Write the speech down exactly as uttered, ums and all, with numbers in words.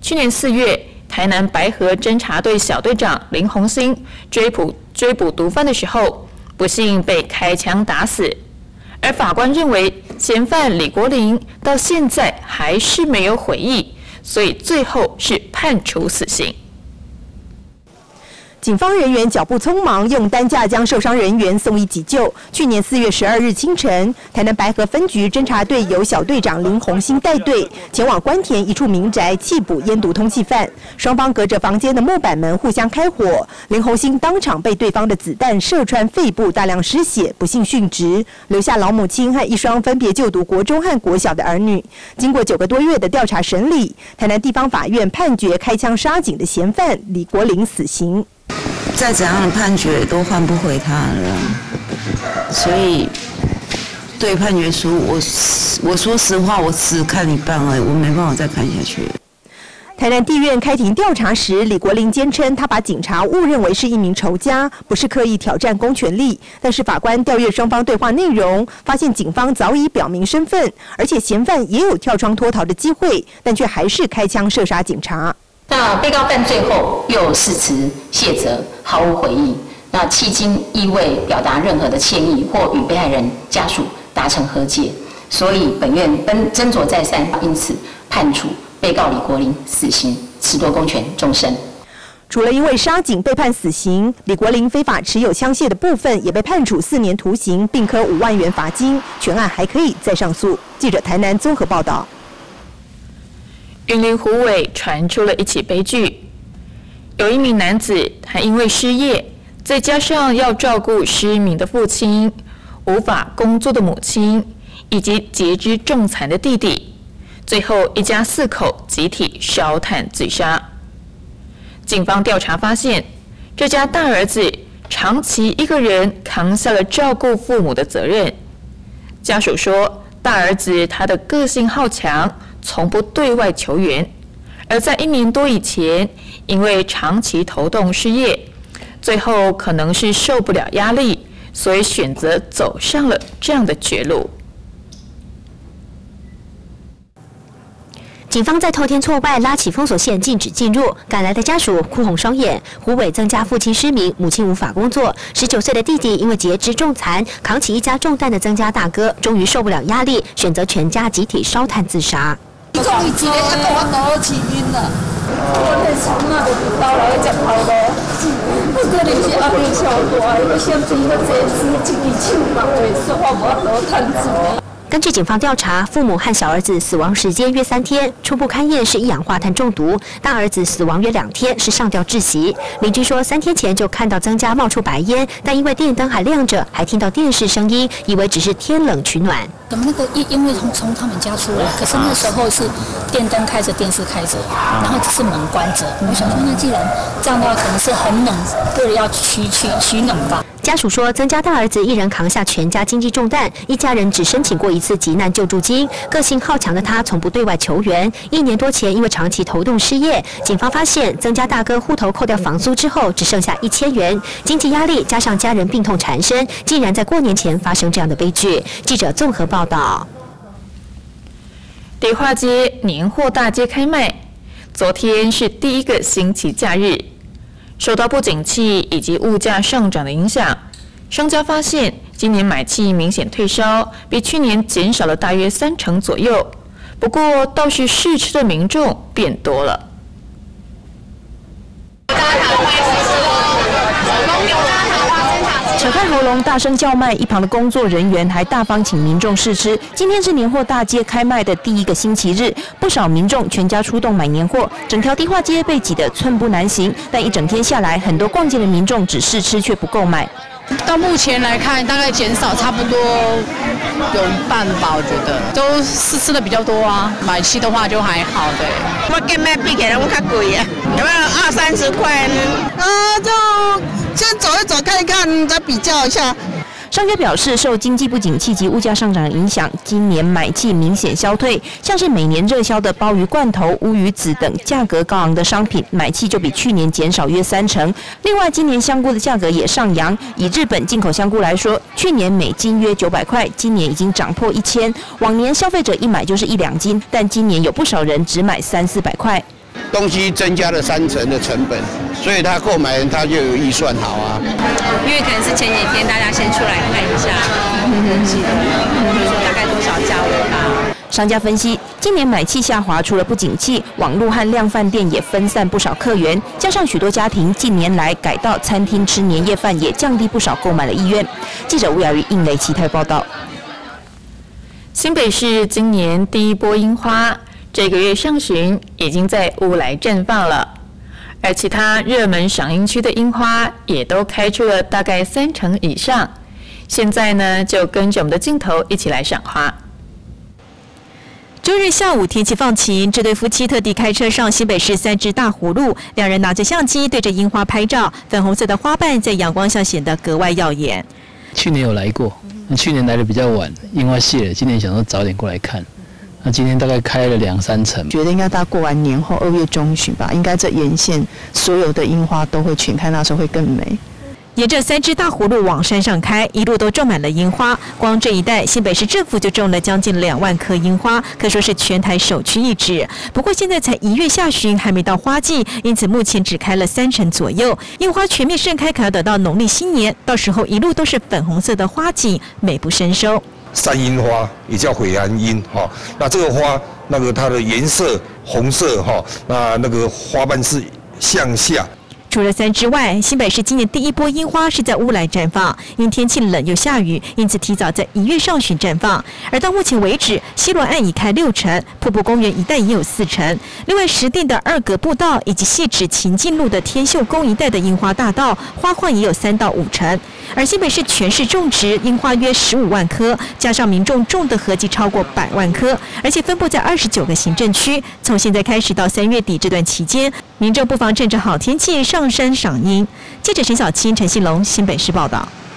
去年四月，台南白河侦查队小队长林鸿兴追捕追捕毒贩的时候，不幸被开枪打死。而法官认为，嫌犯李国林到现在还是没有悔意，所以最后是判处死刑。 警方人员脚步匆忙，用担架将受伤人员送医急救。去年四月十二日清晨，台南白河分局侦查队由小队长林鸿兴带队前往关田一处民宅缉捕烟毒通缉犯，双方隔着房间的木板门互相开火，林鸿兴当场被对方的子弹射穿肺部，大量失血，不幸殉职，留下老母亲和一双分别就读国中和国小的儿女。经过九个多月的调查审理，台南地方法院判决开枪杀警的嫌犯李国林死刑。 再怎样的判决都换不回他了，所以对判决书，我我说实话，我只看一半而已，我没办法再看下去。 台南地院开庭调查时，李国林坚称他把警察误认为是一名仇家，不是刻意挑战公权力。但是法官调阅双方对话内容，发现警方早已表明身份，而且嫌犯也有跳窗脱逃的机会，但却还是开枪射杀警察。 那被告犯罪后又誓词谢责，毫无悔意。那迄今亦未表达任何的歉意，或与被害人家属达成和解，所以本院斟斟酌再三，因此判处被告李国林死刑，褫夺公权终身。 除了因为杀警被判死刑，李国林非法持有枪械的部分也被判处四年徒刑，并科五万元罚金。全案还可以再上诉。记者台南综合报道。 云林虎尾传出了一起悲剧，有一名男子，他因为失业，再加上要照顾失明的父亲、无法工作的母亲以及截肢重残的弟弟，最后一家四口集体烧炭自杀。警方调查发现，这家大儿子长期一个人扛下了照顾父母的责任。家属说，大儿子他的个性好强。 从不对外求援，而在一年多以前，因为长期头痛失业，最后可能是受不了压力，所以选择走上了这样的绝路。 警方在透天错外拉起封锁线，禁止进入。赶来的家属哭红双眼。虎尾增加父亲失明，母亲无法工作。十九岁的弟弟因为截肢重残，扛起一家重担的增加大哥，终于受不了压力，选择全家集体烧炭自杀。 终于一个一个我倒起晕了，我那时那就倒来一只头路，不可能是压力超大，我先做个截肢，一只手嘛袂说，我无倒趁住。 根据警方调查，父母和小儿子死亡时间约三天，初步勘验是一氧化碳中毒；大儿子死亡约两天，是上吊窒息。邻居说，三天前就看到曾家冒出白烟，但因为电灯还亮着，还听到电视声音，以为只是天冷取暖。 我们那个因因为从从他们家出来，可是那时候是电灯开着，电视开着，然后只是门关着。我想说，那既然这样的话，可能是很冷，为了要取取取暖吧。 家属说，曾家大儿子一人扛下全家经济重担，一家人只申请过一次急难救助金。个性好强的他，从不对外求援。一年多前，因为长期头痛失业，警方发现曾家大哥户头扣掉房租之后，只剩下一千元。经济压力加上家人病痛缠身，竟然在过年前发生这样的悲剧。记者综合报道。 迪化街年货大街开卖，昨天是第一个星期假日。 受到不景气以及物价上涨的影响，商家发现今年买气明显退烧，比去年减少了大约三成左右。不过，倒是试吃的民众变多了。 扯开喉咙大声叫卖，一旁的工作人员还大方请民众试吃。今天是年货大街开卖的第一个星期日，不少民众全家出动买年货，整条迪化街被挤得寸步难行。但一整天下来，很多逛街的民众只试吃却不购买。 到目前来看，大概减少差不多有一半吧，我觉得都试吃的比较多啊。买气的话就还好的。 我跟卖比起来，我较贵啊，有没有二三十块呢？啊，就先走一走看一看，再比较一下。 商家表示，受经济不景气及物价上涨的影响，今年买气明显消退。像是每年热销的鲍鱼罐头、乌鱼子等价格高昂的商品，买气就比去年减少约三成。另外，今年香菇的价格也上扬。以日本进口香菇来说，去年每斤约九百块，今年已经涨破一千。往年消费者一买就是一两斤，但今年有不少人只买三四百块。 东西增加了三成的成本，所以他购买人他就有预算好啊。 因为可能是前几天大家先出来看一下东西的，就是说大概多少价位吧。 商家分析，今年买气下滑，除了不景气，网络和量贩店也分散不少客源，加上许多家庭近年来改到餐厅吃年夜饭，也降低不少购买的意愿。记者吴雅瑜、应雷期台报道。 新北市今年第一波樱花，这个月上旬已经在乌来绽放了，而其他热门赏樱区的樱花也都开出了大概三成以上。现在呢，就跟着我们的镜头一起来赏花。 周日下午天气放晴，这对夫妻特地开车上新北市三支大湖路，两人拿着相机对着樱花拍照，粉红色的花瓣在阳光下显得格外耀眼。 去年有来过，那去年来的比较晚，樱花谢了，今年想说早点过来看。那今天大概开了两三成， 觉得应该大概过完年后二月中旬吧，应该这沿线所有的樱花都会全开，那时候会更美。 沿着三支大湖路往山上开，一路都种满了樱花。光这一带，新北市政府就种了将近两万棵樱花，可说是全台首屈一指。不过现在才一月下旬，还没到花季，因此目前只开了三成左右。樱花全面盛开，可要等到农历新年，到时候一路都是粉红色的花景，美不胜收。 山樱花也叫悔寒樱哈，那这个花那个它的颜色红色哈，那那个花瓣是向下。 除了三之外，新北市今年第一波樱花是在乌来绽放，因天气冷又下雨，因此提早在一月上旬绽放。而到目前为止，西螺岸已开六成，瀑布公园一带也有四成。另外，石碇的二格步道以及细指秦进路的天秀宫一带的樱花大道，花况也有三到五成。而新北市全市种植樱花约十五万棵，加上民众种的合计超过百万棵，而且分布在二十九个行政区。从现在开始到三月底这段期间，民众不妨趁着好天气上山赏樱。记者陈小青、陈信龙，新北市报道。